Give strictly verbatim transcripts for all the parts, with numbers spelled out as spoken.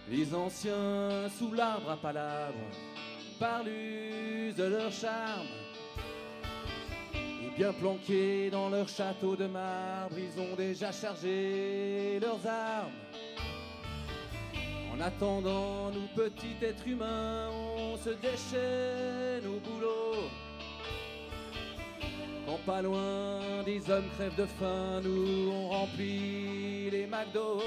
Les anciens sous l'arbre à palabres parlent de leur charme. Et bien planqués dans leur château de marbre, ils ont déjà chargé leurs armes. En attendant, nous petits êtres humains, on se déchaîne au boulot. Quand pas loin des hommes crèvent de faim, nous on remplit les McDo.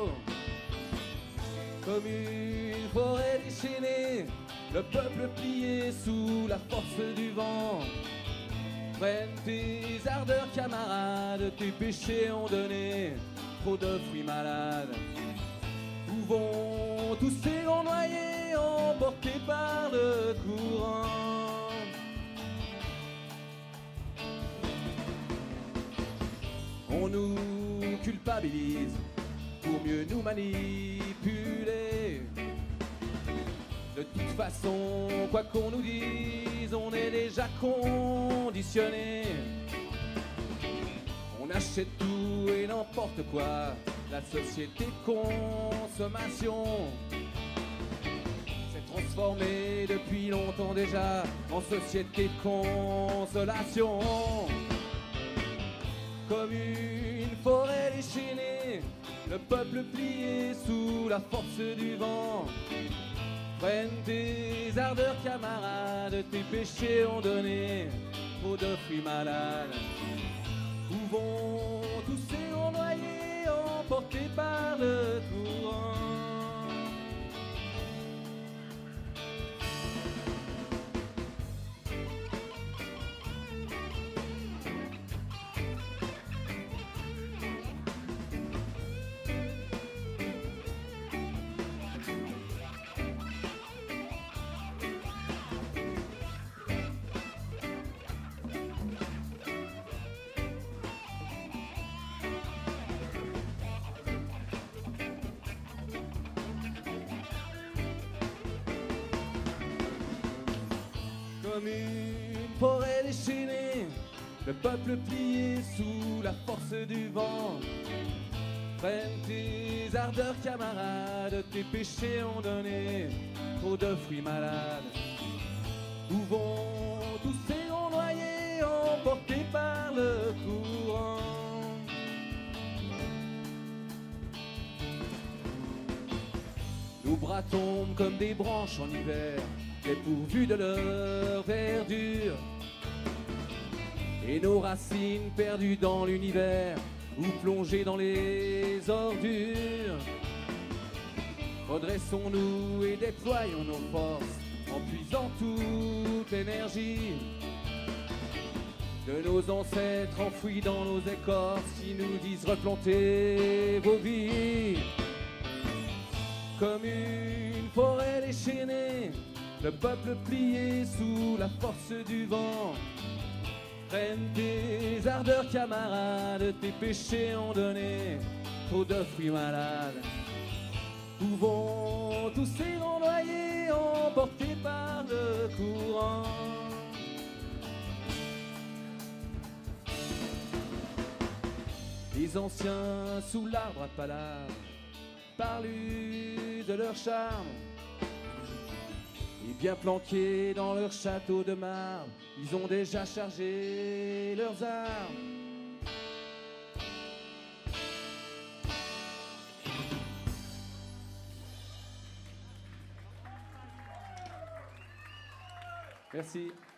Comme une forêt déchaînée, le peuple plié sous la force du vent. Prenne tes ardeurs camarades, tes péchés ont donné trop de fruits malades. Où vont tous ces grands noyés emportés par le courant? On nous culpabilise pour mieux nous manipuler. De toute façon, quoi qu'on nous dise, on est déjà conditionné. On achète tout et n'importe quoi. La société de consommation s'est transformée depuis longtemps déjà en société de consolation. Comme une forêt déchaînée, le peuple plié sous la force du vent. Prenne tes ardeurs camarades, tes péchés ont donné trop de fruits malades. Où vont tous ces grands noyés emportés par le courant? Comme une forêt déchaînée, le peuple plié sous la force du vent. Prenne tes ardeurs camarades, tes péchés ont donné trop de fruits malades. Où vont tous ces grands noyés emportés par le courant? Nos bras tombent comme des branches en hiver, dépourvus de leur verdure, et nos racines perdues dans l'univers ou plongées dans les ordures. Redressons-nous et déployons nos forces en puisant toute l'énergie de nos ancêtres enfouis dans nos écorces qui nous disent replanter vos vies. Comme une forêt déchaînée, le peuple plié sous la force du vent. Prenne tes ardeurs camarades, tes péchés ont donné trop de fruits malades. Où vont tous ces grands noyés emportés par le courant? Les anciens sous l'arbre à palabres parlent de leur charme. Et bien planqués dans leur château de marbre, ils ont déjà chargé leurs armes. Merci.